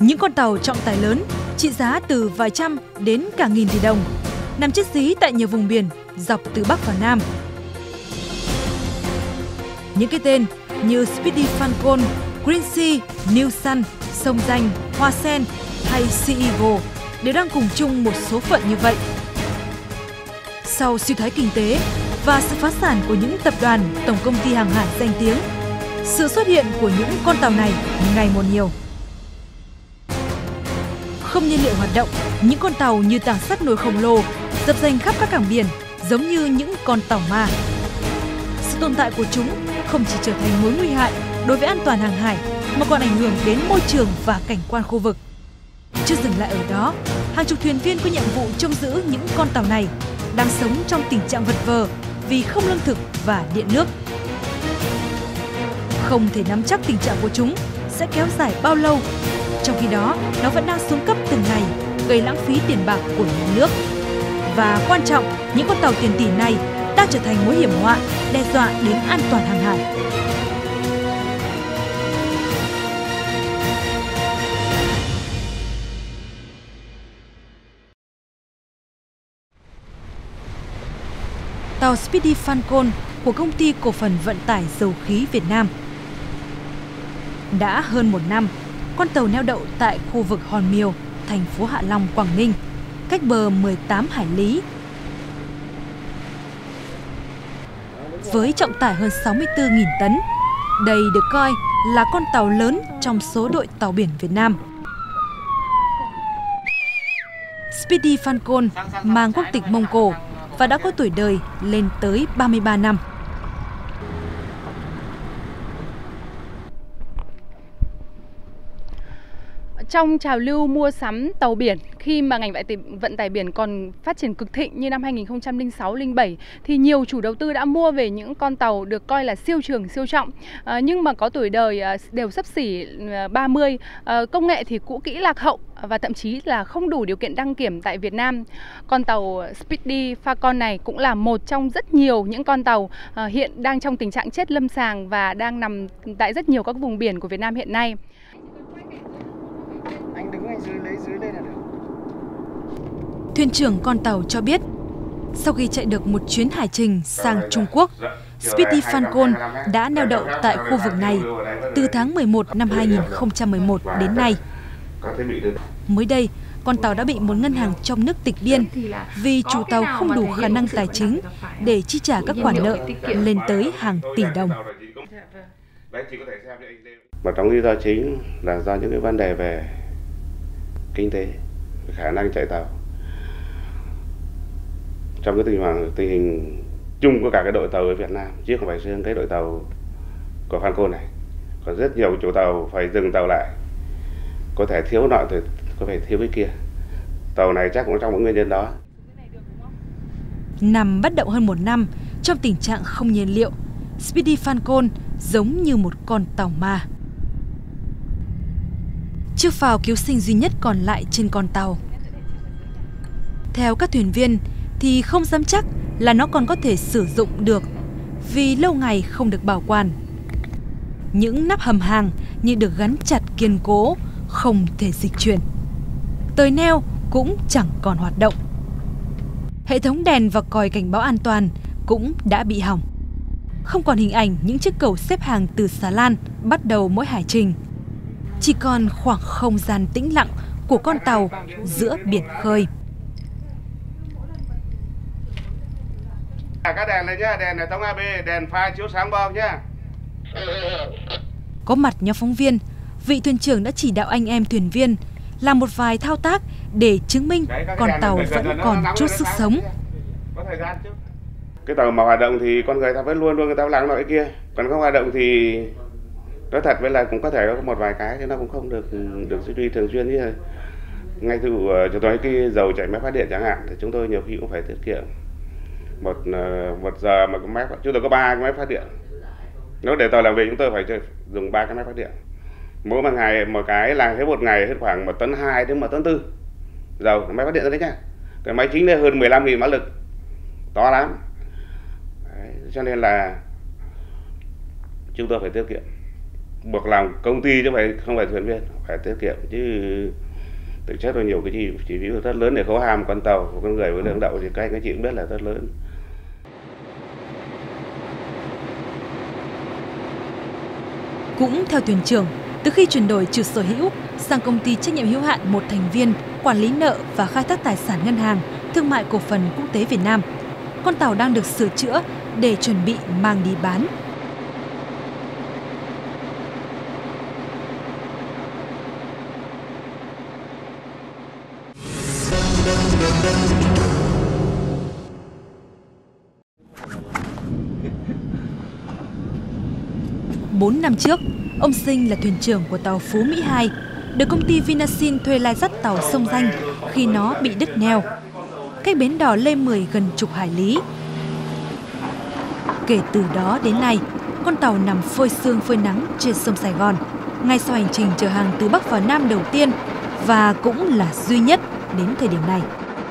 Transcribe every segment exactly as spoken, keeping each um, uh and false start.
Những con tàu trọng tải lớn, trị giá từ vài trăm đến cả nghìn tỷ đồng, nằm chết dí tại nhiều vùng biển dọc từ Bắc vào Nam. Những cái tên như Speedy Falcon, Green Sea, New Sun, Sông Danh, Hoa Sen hay Sea Eagle đều đang cùng chung một số phận như vậy. Sau suy thoái kinh tế và sự phá sản của những tập đoàn, tổng công ty hàng hải danh tiếng, sự xuất hiện của những con tàu này ngày một nhiều. Không nhiên liệu hoạt động, những con tàu như tảng sắt nổi khổng lồ dập dềnh khắp các cảng biển, giống như những con tàu ma. Sự tồn tại của chúng không chỉ trở thành mối nguy hại đối với an toàn hàng hải, mà còn ảnh hưởng đến môi trường và cảnh quan khu vực. Chưa dừng lại ở đó, hàng chục thuyền viên có nhiệm vụ trông giữ những con tàu này đang sống trong tình trạng vật vờ vì không lương thực và điện nước. Không thể nắm chắc tình trạng của chúng sẽ kéo dài bao lâu, trong khi đó nó vẫn đang xuống cấp từng ngày, gây lãng phí tiền bạc của nhà nước. Và quan trọng, những con tàu tiền tỷ này đang trở thành mối hiểm họa, đe dọa đến an toàn hàng hải. Tàu Speedy Falcon của Công ty Cổ phần Vận tải Dầu khí Việt Nam. Đã hơn một năm, con tàu neo đậu tại khu vực Hòn Miều, thành phố Hạ Long, Quảng Ninh, cách bờ mười tám hải lý. Với trọng tải hơn sáu mươi tư nghìn tấn, đây được coi là con tàu lớn trong số đội tàu biển Việt Nam. Speedy Falcon mang quốc tịch Mông Cổ và đã có tuổi đời lên tới ba mươi ba năm. Trong trào lưu mua sắm tàu biển, khi mà ngành vận tải biển còn phát triển cực thịnh như năm hai nghìn không trăm lẻ sáu lẻ bảy, thì nhiều chủ đầu tư đã mua về những con tàu được coi là siêu trường, siêu trọng, à, nhưng mà có tuổi đời đều xấp xỉ ba mươi, à, công nghệ thì cũ kỹ lạc hậu và thậm chí là không đủ điều kiện đăng kiểm tại Việt Nam. Con tàu Speedy Falcon này cũng là một trong rất nhiều những con tàu à, hiện đang trong tình trạng chết lâm sàng và đang nằm tại rất nhiều các vùng biển của Việt Nam hiện nay. Anh đứng ngay dưới, lấy dưới đây là được. Thuyền trưởng con tàu cho biết, sau khi chạy được một chuyến hải trình sang Trung Quốc, Speedy Falcon đã neo đậu tại khu vực này từ tháng mười một năm hai nghìn không trăm mười một đến nay. Mới đây, con tàu đã bị một ngân hàng trong nước tịch biên vì chủ tàu không đủ khả năng tài chính để chi trả các khoản nợ lên tới hàng tỷ đồng. Một trong lý do chính là do những cái vấn đề về kinh tế, khả năng chạy tàu. Trong cái tình hình, tình hình chung của cả cái đội tàu ở Việt Nam, chứ không phải riêng cái đội tàu của Falcon này, có rất nhiều chủ tàu phải dừng tàu lại, có thể thiếu nọ thì có thể thiếu cái kia. Tàu này chắc cũng trong một nguyên nhân đó. Nằm bất động hơn một năm trong tình trạng không nhiên liệu, Speedy Falcon giống như một con tàu ma. Chiếc phao cứu sinh duy nhất còn lại trên con tàu. Theo các thuyền viên thì không dám chắc là nó còn có thể sử dụng được vì lâu ngày không được bảo quản. Những nắp hầm hàng như được gắn chặt kiên cố, không thể dịch chuyển. Tời neo cũng chẳng còn hoạt động. Hệ thống đèn và còi cảnh báo an toàn cũng đã bị hỏng. Không còn hình ảnh những chiếc cầu xếp hàng từ xà lan bắt đầu mỗi hải trình. Chỉ còn khoảng không gian tĩnh lặng của con tàu giữa biển khơi. Các đèn này nhá, đèn này tông a bê, đèn pha chiếu sáng bao nhá. Có mặt nhóm phóng viên, vị thuyền trưởng đã chỉ đạo anh em thuyền viên làm một vài thao tác để chứng minh con tàu vẫn còn chút sức sống. Có thời gian chứ. Cái tàu mà hoạt động thì con người ta vẫn luôn luôn người ta làm nội kia, còn không hoạt động thì nói thật với là cũng có thể có một vài cái chứ nó cũng không được được duy trì thường xuyên. Như ngay từ chúng tôi cái dầu chạy máy phát điện chẳng hạn thì chúng tôi nhiều khi cũng phải tiết kiệm một một giờ mà cái máy chúng tôi có ba cái máy phát điện, nếu để tàu làm việc chúng tôi phải dùng ba cái máy phát điện, mỗi một ngày một cái là hết một ngày hết khoảng một tấn hai đến một tấn tư dầu máy phát điện đấy nhá. Cái máy chính này hơn mười lăm nghìn mã lực, to lắm. Đấy, cho nên là chúng tôi phải tiết kiệm buộc lòng công ty chứ phải không phải thuyền viên phải tiết kiệm, chứ thực chất là nhiều cái chi chi phí rất lớn để khấu hàm con tàu của con người với lượng đậu thì các anh các chị cũng biết là rất lớn. Cũng theo thuyền trưởng, từ khi chuyển đổi chủ sở hữu sang công ty trách nhiệm hữu hạn một thành viên quản lý nợ và khai thác tài sản ngân hàng Thương mại Cổ phần Quốc tế Việt Nam, con tàu đang được sửa chữa để chuẩn bị mang đi bán. Bốn năm trước, ông Sinh là thuyền trưởng của tàu Phú Mỹ hai, được công ty Vinasin thuê lai dắt tàu Sông Danh khi nó bị đứt neo, cách bến đò Lê Mười gần chục hải lý. Kể từ đó đến nay, con tàu nằm phơi sương phơi nắng trên sông Sài Gòn, ngay sau hành trình chở hàng từ Bắc vào Nam đầu tiên và cũng là duy nhất đến thời điểm này.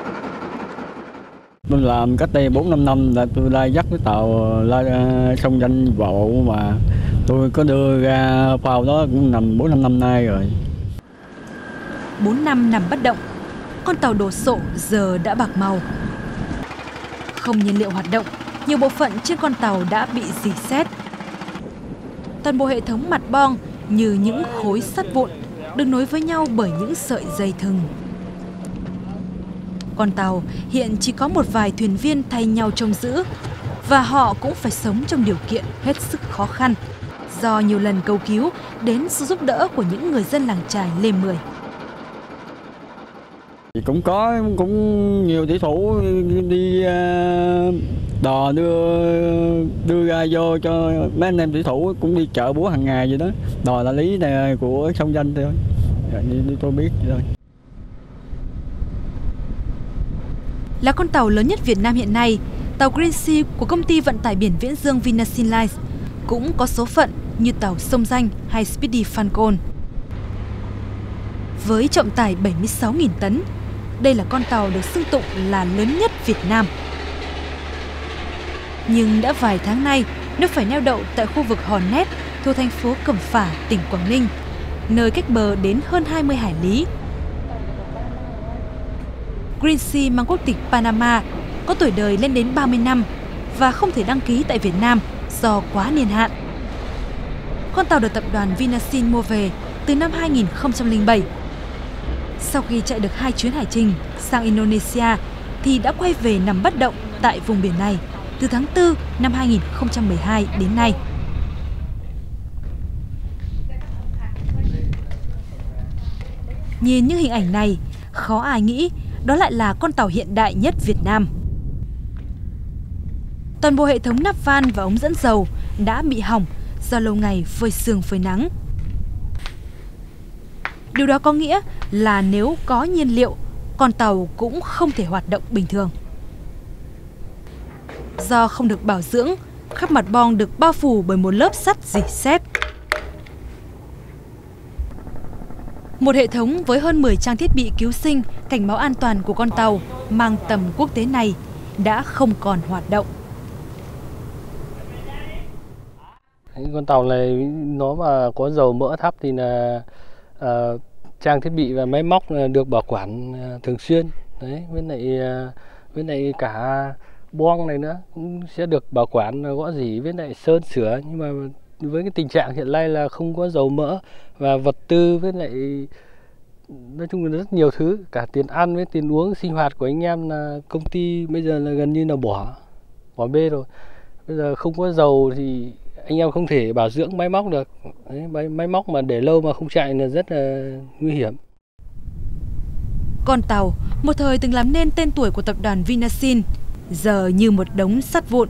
Tôi làm cách đây bốn năm năm là tôi lai dắt cái tàu lai Sông Danh bộ mà tôi có đưa ra phao đó cũng nằm bốn năm năm nay rồi. bốn năm nằm bất động, con tàu đổ sộ giờ đã bạc màu. Không nhiên liệu hoạt động, nhiều bộ phận trên con tàu đã bị rỉ sét. Toàn bộ hệ thống mặt boong như những khối sắt vụn được nối với nhau bởi những sợi dây thừng. Con tàu hiện chỉ có một vài thuyền viên thay nhau trông giữ và họ cũng phải sống trong điều kiện hết sức khó khăn do nhiều lần cầu cứu đến sự giúp đỡ của những người dân làng chài Lê Mười. Cũng có cũng nhiều thủy thủ đi đò đưa đưa ra vô cho mấy anh em thủy thủ cũng đi chợ búa hàng ngày vậy đó. Đò là lý này của Sông Danh thôi, như tôi biết vậy thôi. Là con tàu lớn nhất Việt Nam hiện nay, tàu Green Sea của công ty vận tải biển Viễn Dương Vinasin Lines cũng có số phận như tàu Sông Danh hay Speedy Falcon. Với trọng tải bảy mươi sáu nghìn tấn, đây là con tàu được xưng tụng là lớn nhất Việt Nam. Nhưng đã vài tháng nay, nó phải neo đậu tại khu vực Hòn Nét, thuộc thành phố Cẩm Phả, tỉnh Quảng Ninh, nơi cách bờ đến hơn hai mươi hải lý. Green Sea mang quốc tịch Panama, có tuổi đời lên đến ba mươi năm và không thể đăng ký tại Việt Nam do quá niên hạn. Con tàu được tập đoàn Vinasin mua về từ năm hai nghìn không trăm lẻ bảy. Sau khi chạy được hai chuyến hải trình sang Indonesia thì đã quay về nằm bất động tại vùng biển này từ tháng tư năm hai nghìn không trăm mười hai đến nay. Nhìn những hình ảnh này, khó ai nghĩ đó lại là con tàu hiện đại nhất Việt Nam. Toàn bộ hệ thống nắp van và ống dẫn dầu đã bị hỏng do lâu ngày phơi sương phơi nắng. Điều đó có nghĩa là nếu có nhiên liệu, con tàu cũng không thể hoạt động bình thường. Do không được bảo dưỡng, khắp mặt boong được bao phủ bởi một lớp sắt rỉ sét. Một hệ thống với hơn mười trang thiết bị cứu sinh, cảnh báo an toàn của con tàu mang tầm quốc tế này đã không còn hoạt động. Con tàu này nó mà có dầu mỡ thấp thì là uh, trang thiết bị và máy móc được bảo quản uh, thường xuyên. Đấy, với lại uh, với lại cả boong này nữa cũng sẽ được bảo quản gõ rỉ với lại sơn sửa, nhưng mà với cái tình trạng hiện nay là không có dầu mỡ và vật tư với lại nói chung là rất nhiều thứ, cả tiền ăn với tiền uống sinh hoạt của anh em là công ty bây giờ là gần như là bỏ bỏ bê rồi. Bây giờ không có dầu thì anh em không thể bảo dưỡng máy móc được. Đấy, máy, máy móc mà để lâu mà không chạy là rất là nguy hiểm. Con tàu một thời từng làm nên tên tuổi của tập đoàn Vinasin, giờ như một đống sắt vụn.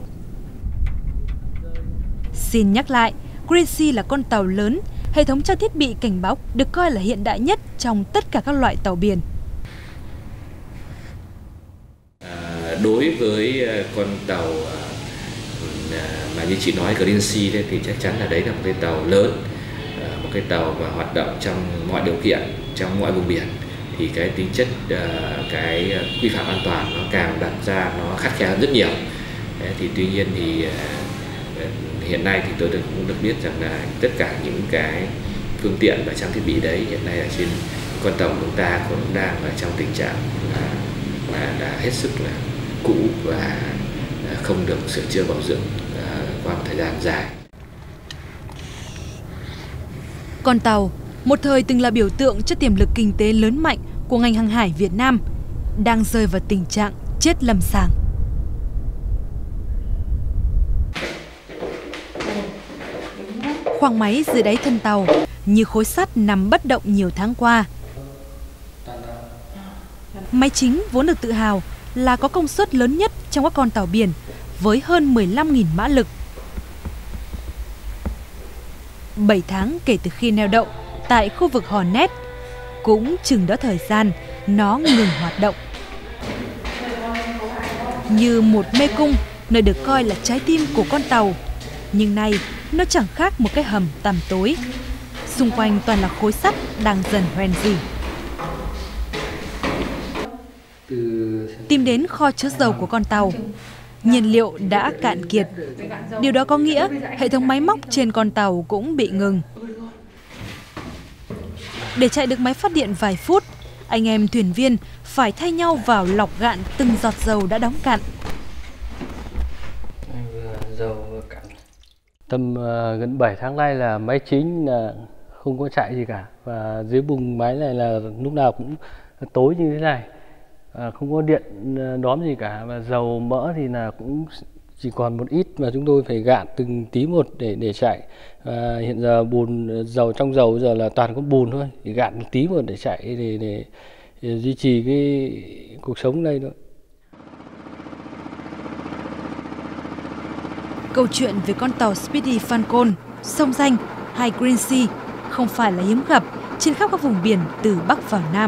Xin nhắc lại, Green Sea là con tàu lớn, hệ thống trang thiết bị cảnh báo được coi là hiện đại nhất trong tất cả các loại tàu biển. À, đối với con tàu mà như chị nói Green Sea đấy, thì chắc chắn là đấy là một cái tàu lớn, một cái tàu mà hoạt động trong mọi điều kiện, trong mọi vùng biển, thì cái tính chất cái quy phạm an toàn nó càng đặt ra nó khắt khe hơn rất nhiều. Đấy, thì tuy nhiên thì hiện nay thì tôi được, cũng được biết rằng là tất cả những cái phương tiện và trang thiết bị đấy hiện nay ở trên con tàu của chúng ta cũng đang ở trong tình trạng là, là, là hết sức là cũ và không được sửa chữa bảo dưỡng qua một thời gian dài. Con tàu, một thời từng là biểu tượng cho tiềm lực kinh tế lớn mạnh của ngành hàng hải Việt Nam, đang rơi vào tình trạng chết lâm sàng. Khoang máy dưới đáy thân tàu như khối sắt nằm bất động nhiều tháng qua. Máy chính vốn được tự hào là có công suất lớn nhất trong các con tàu biển với hơn mười lăm nghìn mã lực. bảy tháng kể từ khi neo đậu tại khu vực Hornet, cũng chừng đó thời gian nó ngừng hoạt động. Như một mê cung, nơi được coi là trái tim của con tàu, nhưng nay nó chẳng khác một cái hầm tăm tối. Xung quanh toàn là khối sắt đang dần hoen rỉ. Tìm đến kho chứa dầu của con tàu, nhiên liệu đã cạn kiệt. Điều đó có nghĩa hệ thống máy móc trên con tàu cũng bị ngừng. Để chạy được máy phát điện vài phút, anh em thuyền viên phải thay nhau vào lọc gạn từng giọt dầu đã đóng cạn. Tầm uh, gần bảy tháng nay là máy chính là không có chạy gì cả, và dưới bùng máy này là lúc nào cũng tối như thế này, à, không có điện đóm gì cả, và dầu mỡ thì là cũng chỉ còn một ít mà chúng tôi phải gạn từng tí một để để chạy. Và hiện giờ bùn dầu trong dầu giờ là toàn có bùn thôi, thì gạn một tí một để chạy để, để, để duy trì cái cuộc sống đây thôi. Câu chuyện về con tàu Speedy Falcon, sông Danh hay Green Sea không phải là hiếm gặp trên khắp các vùng biển từ Bắc vào Nam.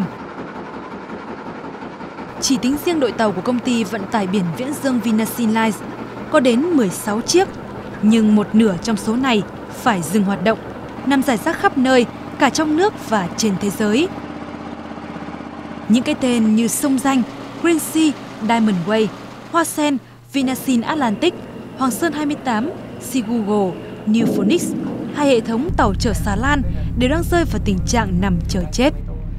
Chỉ tính riêng đội tàu của công ty vận tải biển Viễn Dương Vinasin Lines có đến mười sáu chiếc, nhưng một nửa trong số này phải dừng hoạt động, nằm rải rác khắp nơi, cả trong nước và trên thế giới. Những cái tên như sông Danh, Green Sea, Diamond Way, Hoa Sen, Vinasin Atlantic, Hoàng Sơn hai mươi tám, Sea Google, New Phoenix hay hệ thống tàu chở xà lan đều đang rơi vào tình trạng nằm chờ chết.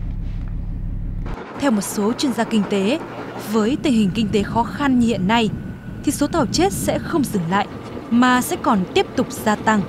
Theo một số chuyên gia kinh tế, với tình hình kinh tế khó khăn như hiện nay, thì số tàu chết sẽ không dừng lại, mà sẽ còn tiếp tục gia tăng.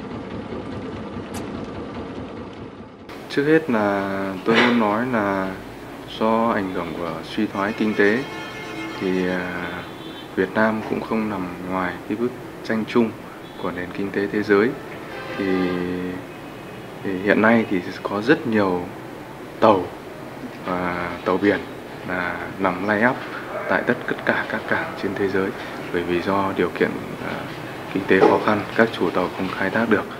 Trước hết là tôi muốn nói là do ảnh hưởng của suy thoái kinh tế, thì Việt Nam cũng không nằm ngoài cái bức tranh chung của nền kinh tế thế giới. Thì, thì hiện nay thì có rất nhiều tàu và tàu biển là nằm lay ắp tại tất cả các cảng trên thế giới, bởi vì do điều kiện uh, kinh tế khó khăn, các chủ tàu không khai thác được.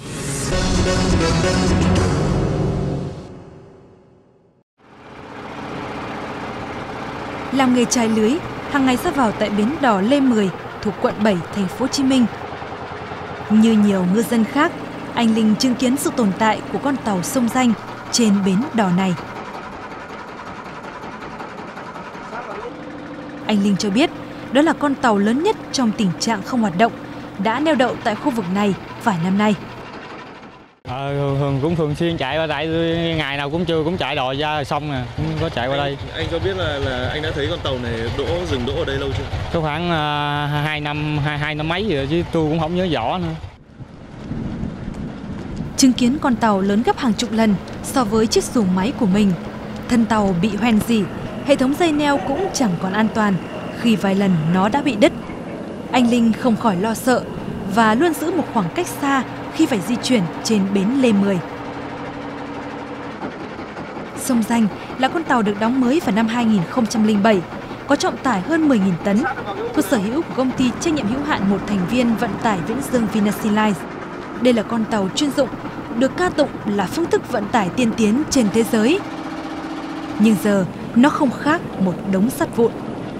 Làm nghề chài lưới, hàng ngày ra vào tại bến đò Lê Mười thuộc quận bảy, thành phố Hồ Chí Minh. Như nhiều ngư dân khác, anh Linh chứng kiến sự tồn tại của con tàu sông Danh trên bến đò này. Anh Linh cho biết đó là con tàu lớn nhất trong tình trạng không hoạt động, đã neo đậu tại khu vực này vài năm nay. À, thường cũng thường xuyên chạy qua, tại ngày nào cũng chưa cũng chạy đò ra sông nè, cũng có chạy qua đây. Anh cho biết là là anh đã thấy con tàu này đỗ dừng đỗ ở đây lâu chưa? Có khoảng uh, hai năm hai, hai năm mấy rồi, chứ tôi cũng không nhớ rõ nữa. Chứng kiến con tàu lớn gấp hàng chục lần so với chiếc xuồng máy của mình, thân tàu bị hoen rỉ, hệ thống dây neo cũng chẳng còn an toàn khi vài lần nó đã bị đứt. Anh Linh không khỏi lo sợ và luôn giữ một khoảng cách xa khi phải di chuyển trên bến Lê Mười. Sông Danh là con tàu được đóng mới vào năm hai nghìn không trăm lẻ bảy, có trọng tải hơn mười nghìn tấn, thuộc sở hữu của công ty trách nhiệm hữu hạn một thành viên vận tải Viễn Dương Vinasin Lines. Đây là con tàu chuyên dụng, được ca tụng là phương thức vận tải tiên tiến trên thế giới. Nhưng giờ nó không khác một đống sắt vụn.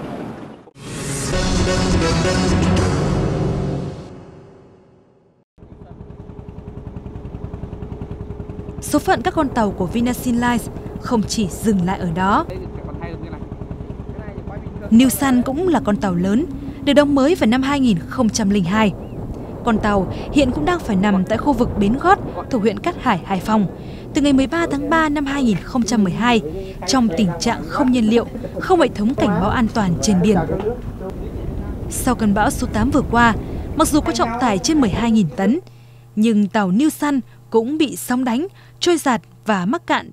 Số phận các con tàu của Vinasin Lines không chỉ dừng lại ở đó. New Sun cũng là con tàu lớn, được đóng mới vào năm hai nghìn không trăm lẻ hai. con tàu hiện cũng đang phải nằm tại khu vực Bến Gót thuộc huyện Cát Hải, Hải Phòng từ ngày mười ba tháng ba năm hai nghìn không trăm mười hai trong tình trạng không nhiên liệu, không hệ thống cảnh báo an toàn trên biển. Sau cơn bão số tám vừa qua, mặc dù có trọng tải trên mười hai nghìn tấn, nhưng tàu New Sun cũng bị sóng đánh, trôi giạt và mắc cạn.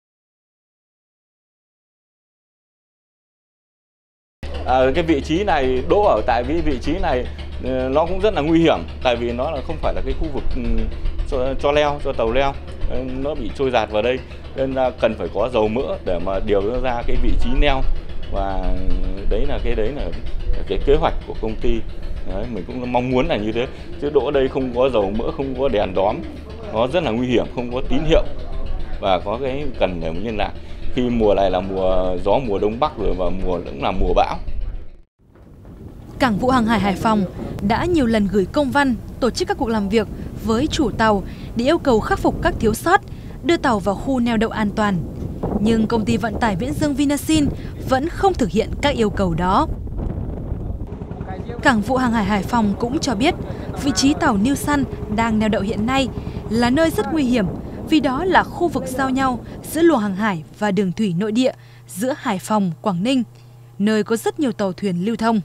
À, cái vị trí này, đỗ ở tại cái vị trí này nó cũng rất là nguy hiểm, tại vì nó là không phải là cái khu vực cho, cho leo, cho tàu leo, nó bị trôi giạt vào đây, nên là cần phải có dầu mỡ để mà điều ra cái vị trí neo, và đấy là cái đấy là cái kế hoạch của công ty. Đấy, mình cũng mong muốn là như thế, chứ đỗ đây không có dầu mỡ, không có đèn đóm, nó rất là nguy hiểm, không có tín hiệu và có cái cần để liên lạc. Khi mùa này là mùa gió mùa đông bắc rồi, và mùa cũng là mùa bão. Cảng vụ hàng hải Hải Phòng đã nhiều lần gửi công văn tổ chức các cuộc làm việc với chủ tàu để yêu cầu khắc phục các thiếu sót, đưa tàu vào khu neo đậu an toàn. Nhưng công ty vận tải Viễn Dương Vinasin vẫn không thực hiện các yêu cầu đó. Cảng vụ hàng hải Hải Phòng cũng cho biết vị trí tàu New Sun đang neo đậu hiện nay là nơi rất nguy hiểm, vì đó là khu vực giao nhau giữa luồng hàng hải và đường thủy nội địa giữa Hải Phòng, Quảng Ninh, nơi có rất nhiều tàu thuyền lưu thông.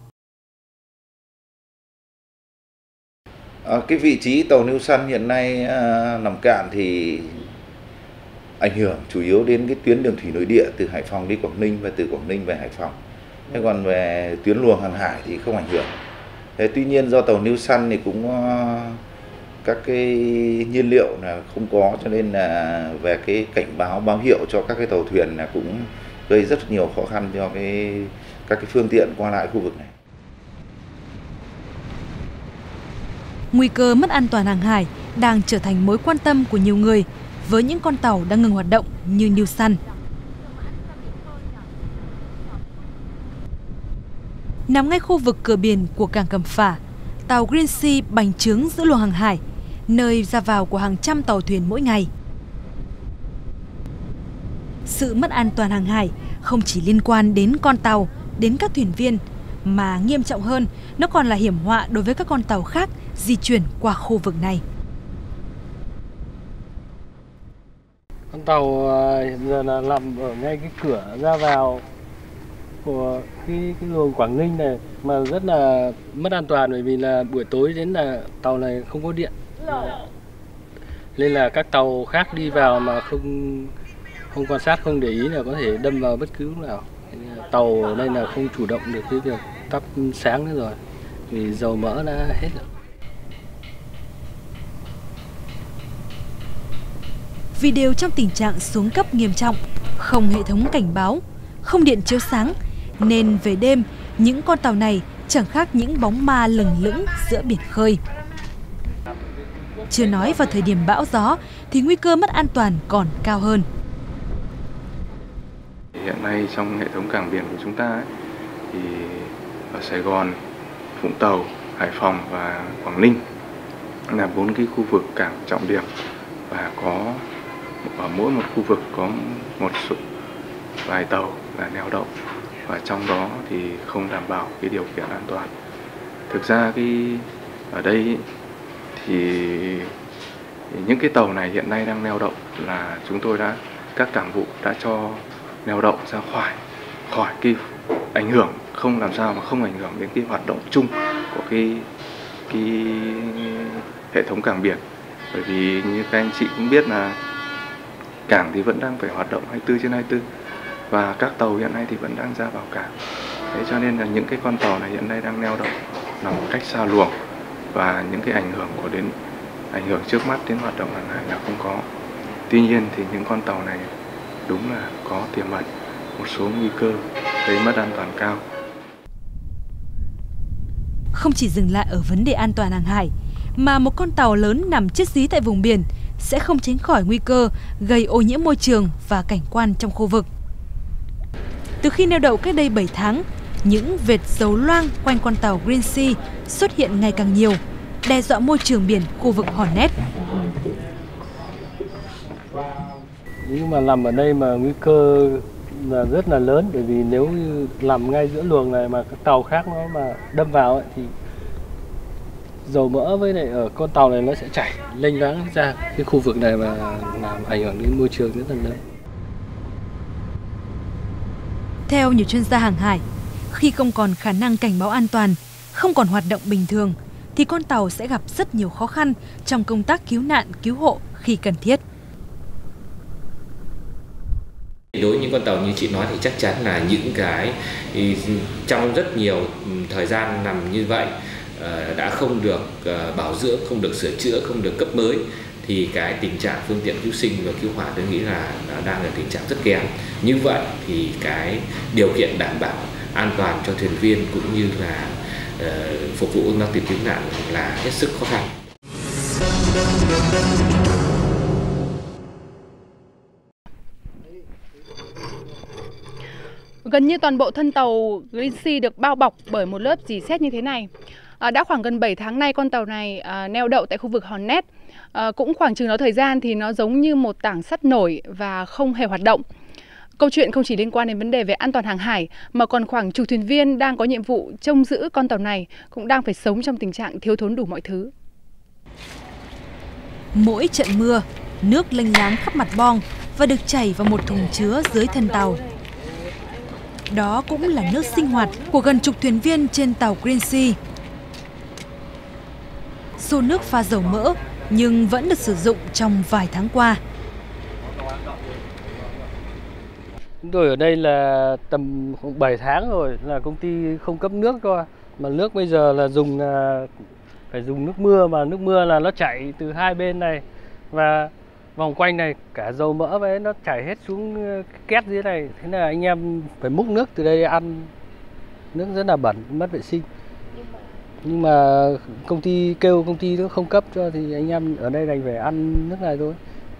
À, cái vị trí tàu New Sun hiện nay à, nằm cạn thì ảnh hưởng chủ yếu đến cái tuyến đường thủy nội địa từ Hải Phòng đi Quảng Ninh và từ Quảng Ninh về Hải Phòng. Thế còn về tuyến luồng hàng hải thì không ảnh hưởng. Thế tuy nhiên do tàu New Sun thì cũng uh, các cái nhiên liệu là không có, cho nên là về cái cảnh báo báo hiệu cho các cái tàu thuyền là cũng gây rất nhiều khó khăn cho cái các cái phương tiện qua lại khu vực này. Nguy cơ mất an toàn hàng hải đang trở thành mối quan tâm của nhiều người với những con tàu đang ngừng hoạt động như New Sun. Nằm ngay khu vực cửa biển của cảng Cẩm Phả, tàu Green Sea bành trướng giữa luồng hàng hải, nơi ra vào của hàng trăm tàu thuyền mỗi ngày. Sự mất an toàn hàng hải không chỉ liên quan đến con tàu, đến các thuyền viên, mà nghiêm trọng hơn, nó còn là hiểm họa đối với các con tàu khác di chuyển qua khu vực này. Con tàu hiện giờ là nằm ở ngay cái cửa ra vào của cái, cái luồng Quảng Ninh này, mà rất là mất an toàn, bởi vì là buổi tối đến là tàu này không có điện, nên là các tàu khác đi vào mà không không quan sát, không để ý là có thể đâm vào bất cứ lúc nào. Tàu ở đây là không chủ động được cái việc tắt sáng nữa rồi, vì dầu mỡ đã hết rồi. Vì đều trong tình trạng xuống cấp nghiêm trọng, không hệ thống cảnh báo, không điện chiếu sáng, nên về đêm, những con tàu này chẳng khác những bóng ma lừng lững giữa biển khơi. Chưa nói vào thời điểm bão gió thì nguy cơ mất an toàn còn cao hơn. Hiện nay trong hệ thống cảng biển của chúng ta ấy, thì ở Sài Gòn, Vũng Tàu, Hải Phòng và Quảng Ninh là bốn cái khu vực cảng trọng điểm, và có ở mỗi một khu vực có một số vài tàu là neo đậu, và trong đó thì không đảm bảo cái điều kiện an toàn. Thực ra cái ở đây thì những cái tàu này hiện nay đang neo đậu là chúng tôi đã các cảng vụ đã cho neo đậu ra khỏi khỏi cái ảnh hưởng, không làm sao mà không ảnh hưởng đến cái hoạt động chung của cái cái hệ thống cảng biển. Bởi vì như các anh chị cũng biết là cảng thì vẫn đang phải hoạt động hai mươi tư trên hai mươi tư, và các tàu hiện nay thì vẫn đang ra vào cảng. Thế cho nên là những cái con tàu này hiện nay đang neo đậu nằm cách xa luồng, và những cái ảnh hưởng của đến ảnh hưởng trước mắt đến hoạt động hàng hải là không có. Tuy nhiên thì những con tàu này đúng là có tiềm ẩn một số nguy cơ gây mất an toàn cao. Không chỉ dừng lại ở vấn đề an toàn hàng hải, mà một con tàu lớn nằm chết dí tại vùng biển sẽ không tránh khỏi nguy cơ gây ô nhiễm môi trường và cảnh quan trong khu vực. Từ khi neo đậu cách đây bảy tháng, những vệt dầu loang quanh con tàu Green Sea xuất hiện ngày càng nhiều, đe dọa môi trường biển khu vực Hornet. Nhưng mà nằm ở đây mà nguy cơ là rất là lớn, bởi vì nếu như nằm ngay giữa luồng này mà các tàu khác nó mà đâm vào ấy, thì dầu mỡ với lại ở con tàu này nó sẽ chảy lênh láng ra cái khu vực này và làm ảnh hưởng đến môi trường rất là lớn. Theo nhiều chuyên gia hàng hải, khi không còn khả năng cảnh báo an toàn, không còn hoạt động bình thường, thì con tàu sẽ gặp rất nhiều khó khăn trong công tác cứu nạn, cứu hộ khi cần thiết. Đối với những con tàu như chị nói thì chắc chắn là những cái trong rất nhiều thời gian nằm như vậy đã không được bảo dưỡng, không được sửa chữa, không được cấp mới, thì cái tình trạng phương tiện cứu sinh và cứu hỏa tôi nghĩ là đang ở tình trạng rất kém. Như vậy thì cái điều kiện đảm bảo an toàn cho thuyền viên cũng như là uh, phục vụ công tác tìm kiếm nạn là hết sức khó khăn. Gần như toàn bộ thân tàu Green Sea được bao bọc bởi một lớp rỉ sét như thế này. À, đã khoảng gần bảy tháng nay con tàu này à, neo đậu tại khu vực Hornet. À, cũng khoảng chừng đó thời gian thì nó giống như một tảng sắt nổi và không hề hoạt động. Câu chuyện không chỉ liên quan đến vấn đề về an toàn hàng hải mà còn khoảng chục thuyền viên đang có nhiệm vụ trông giữ con tàu này cũng đang phải sống trong tình trạng thiếu thốn đủ mọi thứ. Mỗi trận mưa, nước lênh láng khắp mặt boong và được chảy vào một thùng chứa dưới thân tàu. Đó cũng là nước sinh hoạt của gần chục thuyền viên trên tàu Green Sea. Xô nước pha dầu mỡ nhưng vẫn được sử dụng trong vài tháng qua. Chúng tôi ở đây là tầm bảy tháng rồi là công ty không cấp nước thôi. Mà nước bây giờ là dùng là phải dùng nước mưa, mà nước mưa là nó chảy từ hai bên này và vòng quanh này, cả dầu mỡ với nó chảy hết xuống két dưới này. Thế là anh em phải múc nước từ đây để ăn. Nước rất là bẩn, mất vệ sinh. Nhưng mà công ty kêu công ty nó không cấp cho thì anh em ở đây đành phải ăn nước này thôi.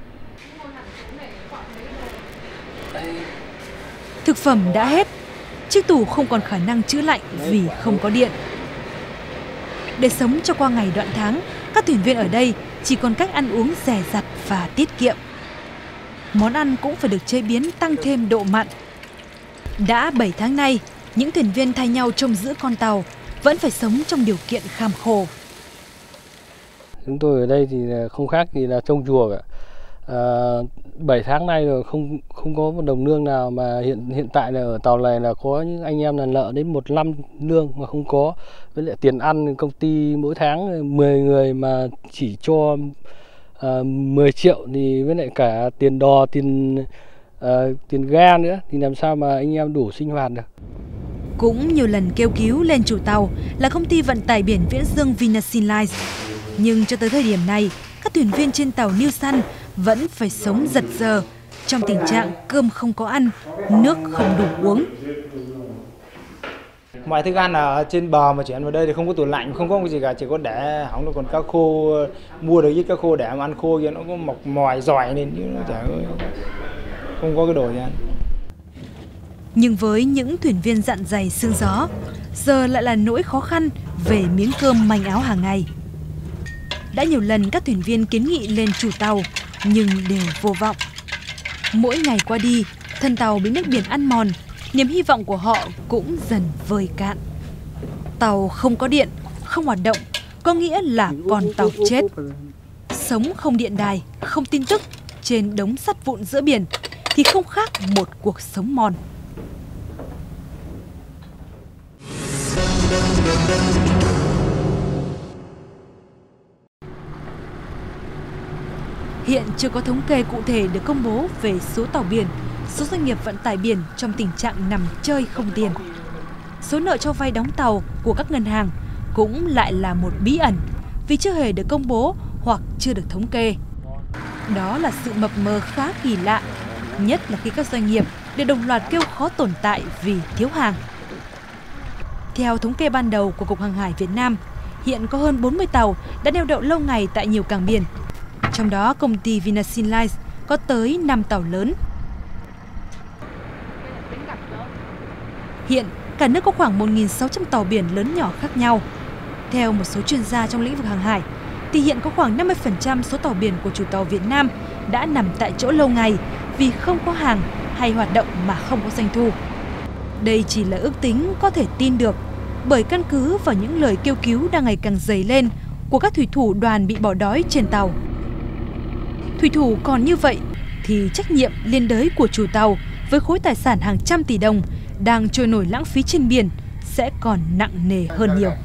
Thực phẩm đã hết, chiếc tủ không còn khả năng trữ lạnh vì không có điện. Để sống cho qua ngày đoạn tháng, các thuyền viên ở đây chỉ còn cách ăn uống dè dặt và tiết kiệm. Món ăn cũng phải được chế biến tăng thêm độ mặn. Đã bảy tháng nay, những thuyền viên thay nhau trông giữ con tàu vẫn phải sống trong điều kiện kham khổ. Chúng tôi ở đây thì không khác gì là trông chùa cả. À, bảy tháng nay rồi không không có một đồng lương nào, mà hiện hiện tại là ở tàu này là có những anh em là nợ đến một năm lương mà không có. Với lại tiền ăn công ty mỗi tháng mười người mà chỉ cho à, mười triệu, thì với lại cả tiền đò, tiền à, tiền ga nữa thì làm sao mà anh em đủ sinh hoạt được. Cũng nhiều lần kêu cứu lên chủ tàu là công ty vận tải biển Viễn Dương Vinasin Lines. Nhưng cho tới thời điểm này, các thuyền viên trên tàu New Sun vẫn phải sống giật giờ trong tình trạng cơm không có ăn, nước không đủ uống. Mọi thức ăn ở trên bờ mà chuyển vào đây thì không có tủ lạnh, không có cái gì cả, chỉ có để hỏng, nó còn cá khô, mua được ít cá khô để mà ăn khô kia nó có mọc mòi giỏi nên chứ nó chả không có cái đồ gì ăn. Nhưng với những thuyền viên dặn dày sương gió, giờ lại là nỗi khó khăn về miếng cơm manh áo hàng ngày. Đã nhiều lần các thuyền viên kiến nghị lên chủ tàu nhưng đều vô vọng. Mỗi ngày qua đi, thân tàu bị nước biển ăn mòn, niềm hy vọng của họ cũng dần vơi cạn. Tàu không có điện, không hoạt động, có nghĩa là con tàu chết. Sống không điện đài, không tin tức, trên đống sắt vụn giữa biển thì không khác một cuộc sống mòn. Hiện chưa có thống kê cụ thể được công bố về số tàu biển, số doanh nghiệp vận tải biển trong tình trạng nằm chơi không tiền. Số nợ cho vay đóng tàu của các ngân hàng cũng lại là một bí ẩn vì chưa hề được công bố hoặc chưa được thống kê. Đó là sự mập mờ khá kỳ lạ, nhất là khi các doanh nghiệp đều đồng loạt kêu khó tồn tại vì thiếu hàng. Theo thống kê ban đầu của Cục Hàng hải Việt Nam, hiện có hơn bốn mươi tàu đã neo đậu lâu ngày tại nhiều cảng biển. Trong đó, công ty Vinasin Lines có tới năm tàu lớn. Hiện, cả nước có khoảng một nghìn sáu trăm tàu biển lớn nhỏ khác nhau. Theo một số chuyên gia trong lĩnh vực hàng hải, thì hiện có khoảng năm mươi phần trăm số tàu biển của chủ tàu Việt Nam đã nằm tại chỗ lâu ngày vì không có hàng hay hoạt động mà không có doanh thu. Đây chỉ là ước tính có thể tin được, bởi căn cứ vào những lời kêu cứu đang ngày càng dày lên của các thủy thủ đoàn bị bỏ đói trên tàu. Thủy thủ còn như vậy thì trách nhiệm liên đới của chủ tàu với khối tài sản hàng trăm tỷ đồng đang trôi nổi lãng phí trên biển sẽ còn nặng nề hơn nhiều.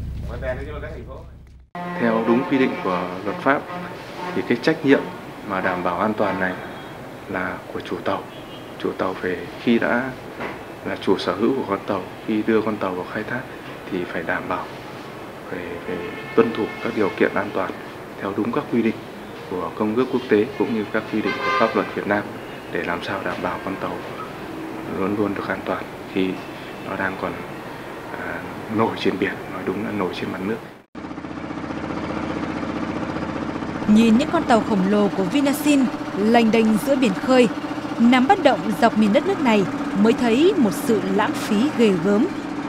Theo đúng quy định của luật pháp thì cái trách nhiệm mà đảm bảo an toàn này là của chủ tàu. Chủ tàu về khi đã là chủ sở hữu của con tàu, khi đưa con tàu vào khai thác thì phải đảm bảo về, về tuân thủ các điều kiện an toàn theo đúng các quy định của công ước quốc tế cũng như các quy định của pháp luật Việt Nam để làm sao đảm bảo con tàu luôn luôn được an toàn khi nó đang còn à, nổi trên biển, nói đúng là nổi trên mặt nước. Nhìn những con tàu khổng lồ của Vinasin lênh đênh giữa biển khơi, nằm bất động dọc miền đất nước này mới thấy một sự lãng phí ghê gớm.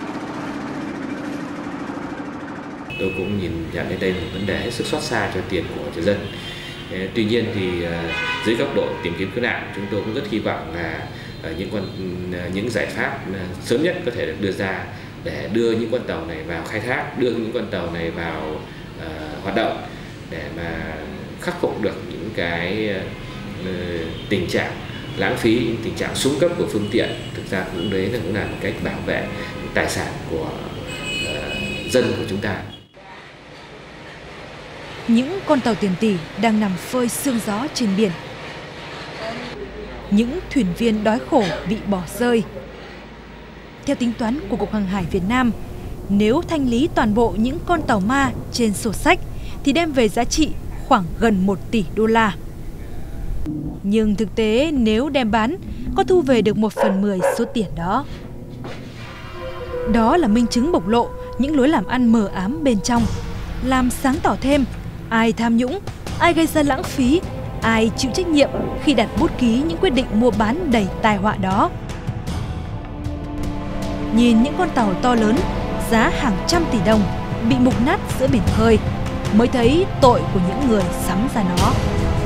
Tôi cũng nhìn nhận đến đây là một vấn đề hết sức xót xa cho tiền của người dân. Tuy nhiên thì dưới góc độ tìm kiếm cứu nạn, chúng tôi cũng rất hy vọng là những con những giải pháp sớm nhất có thể được đưa ra để đưa những con tàu này vào khai thác, đưa những con tàu này vào uh, hoạt động để mà khắc phục được những cái uh, tình trạng lãng phí, tình trạng xuống cấp của phương tiện. Thực ra cũng đấy là cũng là một cách bảo vệ tài sản của uh, dân của chúng ta. Những con tàu tiền tỷ đang nằm phơi sương gió trên biển. Những thuyền viên đói khổ bị bỏ rơi. Theo tính toán của Cục Hàng hải Việt Nam, nếu thanh lý toàn bộ những con tàu ma trên sổ sách thì đem về giá trị khoảng gần một tỷ đô la. Nhưng thực tế nếu đem bán, có thu về được một phần mười số tiền đó. Đó là minh chứng bộc lộ những lối làm ăn mờ ám bên trong, làm sáng tỏ thêm ai tham nhũng, ai gây ra lãng phí, ai chịu trách nhiệm khi đặt bút ký những quyết định mua bán đầy tai họa đó. Nhìn những con tàu to lớn, giá hàng trăm tỷ đồng bị mục nát giữa biển khơi, mới thấy tội của những người sắm ra nó.